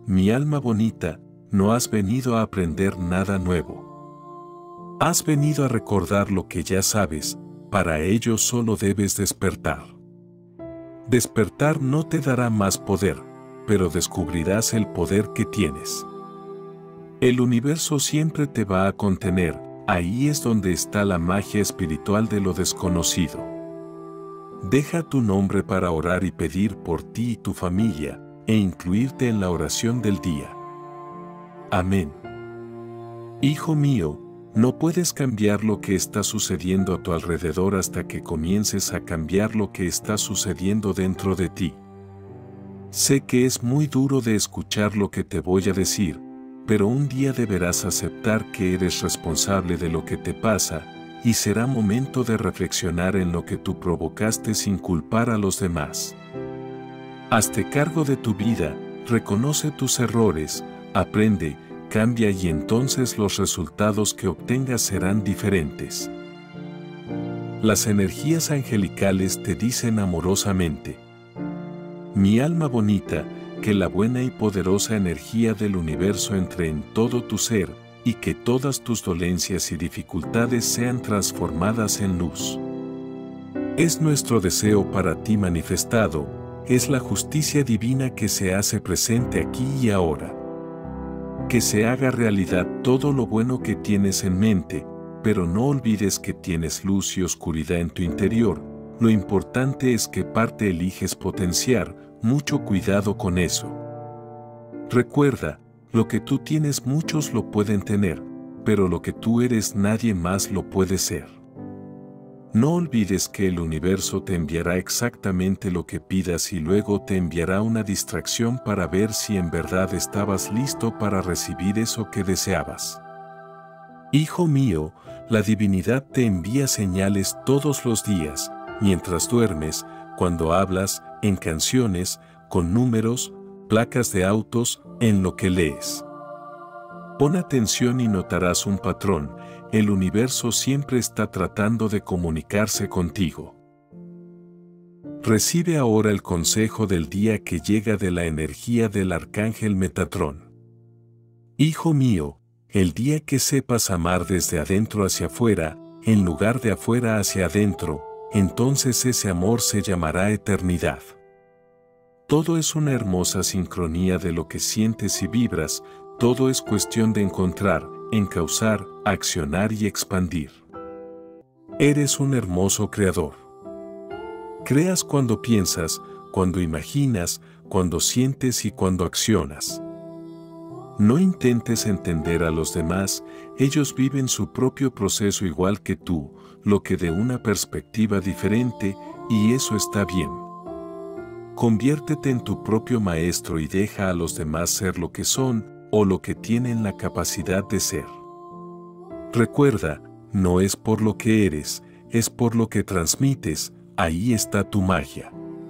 Mi alma bonita, no has venido a aprender nada nuevo. Has venido a recordar lo que ya sabes, para ello solo debes despertar. Despertar no te dará más poder, pero descubrirás el poder que tienes. El universo siempre te va a contener, ahí es donde está la magia espiritual de lo desconocido. Deja tu nombre para orar y pedir por ti y tu familia, e incluirte en la oración del día. Amén. Hijo mío, no puedes cambiar lo que está sucediendo a tu alrededor hasta que comiences a cambiar lo que está sucediendo dentro de ti. Sé que es muy duro de escuchar lo que te voy a decir, pero un día deberás aceptar que eres responsable de lo que te pasa, y será momento de reflexionar en lo que tú provocaste sin culpar a los demás. Hazte cargo de tu vida, reconoce tus errores, aprende, cambia y entonces los resultados que obtengas serán diferentes. Las energías angelicales te dicen amorosamente: mi alma bonita, que la buena y poderosa energía del universo entre en todo tu ser, y que todas tus dolencias y dificultades sean transformadas en luz. Es nuestro deseo para ti manifestado, es la justicia divina que se hace presente aquí y ahora. Que se haga realidad todo lo bueno que tienes en mente, pero no olvides que tienes luz y oscuridad en tu interior. Lo importante es qué parte eliges potenciar, mucho cuidado con eso. Recuerda, lo que tú tienes muchos lo pueden tener, pero lo que tú eres nadie más lo puede ser. No olvides que el universo te enviará exactamente lo que pidas y luego te enviará una distracción para ver si en verdad estabas listo para recibir eso que deseabas. Hijo mío, la divinidad te envía señales todos los días, mientras duermes, cuando hablas, en canciones, con números, placas de autos, en lo que lees. Pon atención y notarás un patrón. El universo siempre está tratando de comunicarse contigo. Recibe ahora el consejo del día que llega de la energía del arcángel Metatrón. Hijo mío, el día que sepas amar desde adentro hacia afuera, en lugar de afuera hacia adentro, entonces ese amor se llamará eternidad. Todo es una hermosa sincronía de lo que sientes y vibras, todo es cuestión de encontrar, encauzar, accionar y expandir. Eres un hermoso creador. Creas cuando piensas, cuando imaginas, cuando sientes y cuando accionas. No intentes entender a los demás, ellos viven su propio proceso igual que tú, lo que de una perspectiva diferente, y eso está bien. Conviértete en tu propio maestro y deja a los demás ser lo que son, o lo que tienen la capacidad de ser. Recuerda, no es por lo que eres, es por lo que transmites, ahí está tu magia.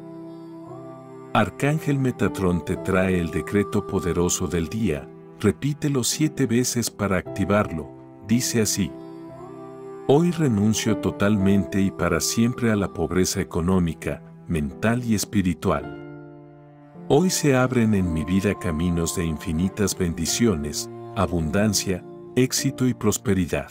Arcángel Metatrón te trae el decreto poderoso del día, repítelo 7 veces para activarlo, dice así: hoy renuncio totalmente y para siempre a la pobreza económica, mental y espiritual. Hoy se abren en mi vida caminos de infinitas bendiciones, abundancia, éxito y prosperidad.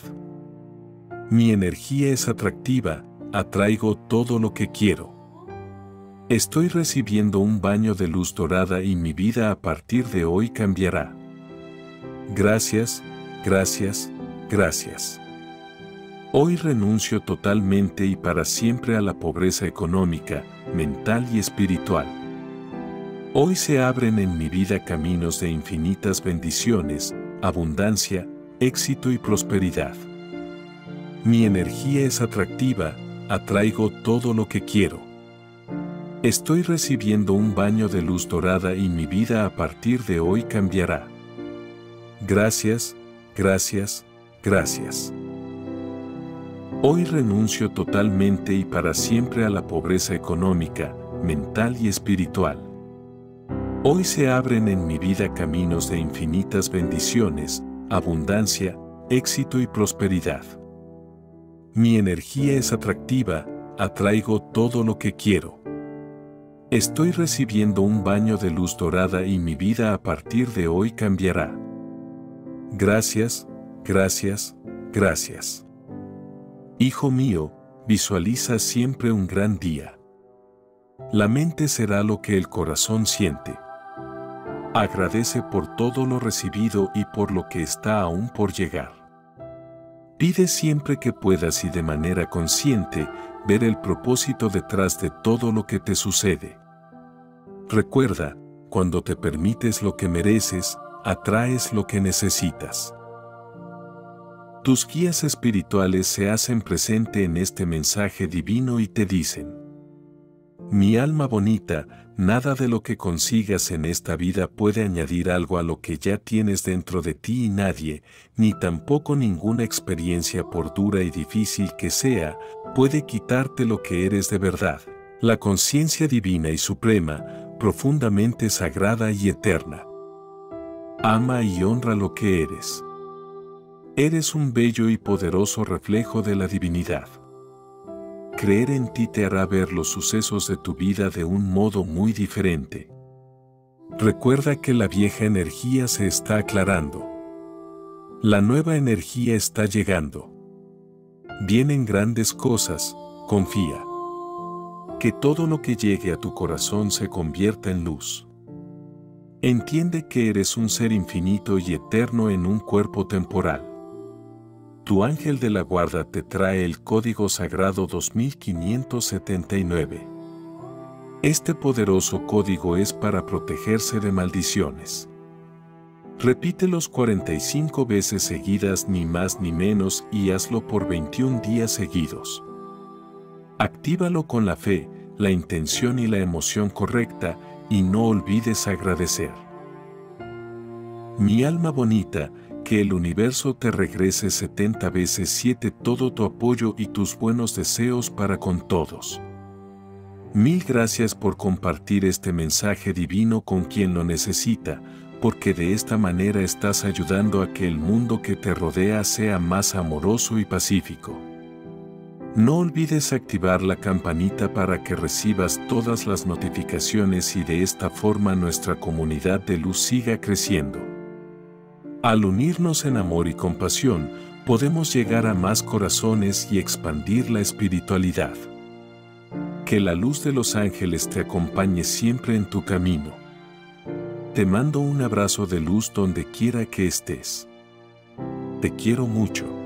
Mi energía es atractiva, atraigo todo lo que quiero. Estoy recibiendo un baño de luz dorada y mi vida a partir de hoy cambiará. Gracias, gracias, gracias. Hoy renuncio totalmente y para siempre a la pobreza económica, mental y espiritual. Hoy se abren en mi vida caminos de infinitas bendiciones, abundancia, éxito y prosperidad. Mi energía es atractiva, atraigo todo lo que quiero. Estoy recibiendo un baño de luz dorada y mi vida a partir de hoy cambiará. Gracias, gracias, gracias. Hoy renuncio totalmente y para siempre a la pobreza económica, mental y espiritual. Hoy se abren en mi vida caminos de infinitas bendiciones, abundancia, éxito y prosperidad. Mi energía es atractiva, atraigo todo lo que quiero. Estoy recibiendo un baño de luz dorada y mi vida a partir de hoy cambiará. Gracias, gracias, gracias. Hijo mío, visualiza siempre un gran día. La mente será lo que el corazón siente. Agradece por todo lo recibido y por lo que está aún por llegar. Pide siempre que puedas y de manera consciente ver el propósito detrás de todo lo que te sucede. Recuerda, cuando te permites lo que mereces, atraes lo que necesitas. Tus guías espirituales se hacen presente en este mensaje divino y te dicen: mi alma bonita, nada de lo que consigas en esta vida puede añadir algo a lo que ya tienes dentro de ti y nadie, ni tampoco ninguna experiencia por dura y difícil que sea, puede quitarte lo que eres de verdad, la conciencia divina y suprema, profundamente sagrada y eterna. Ama y honra lo que eres. Eres un bello y poderoso reflejo de la divinidad. Creer en ti te hará ver los sucesos de tu vida de un modo muy diferente. Recuerda que la vieja energía se está aclarando. La nueva energía está llegando. Vienen grandes cosas, confía. Que todo lo que llegue a tu corazón se convierta en luz. Entiende que eres un ser infinito y eterno en un cuerpo temporal. Tu ángel de la guarda te trae el código sagrado 2579. Este poderoso código es para protegerse de maldiciones. Repítelos 45 veces seguidas, ni más ni menos, y hazlo por 21 días seguidos. Actívalo con la fe, la intención y la emoción correcta, y no olvides agradecer. Mi alma bonita, que el universo te regrese 70 veces 7 todo tu apoyo y tus buenos deseos para con todos. Mil gracias por compartir este mensaje divino con quien lo necesita, porque de esta manera estás ayudando a que el mundo que te rodea sea más amoroso y pacífico. No olvides activar la campanita para que recibas todas las notificaciones y de esta forma nuestra comunidad de luz siga creciendo. Al unirnos en amor y compasión, podemos llegar a más corazones y expandir la espiritualidad. Que la luz de los ángeles te acompañe siempre en tu camino. Te mando un abrazo de luz donde quiera que estés. Te quiero mucho.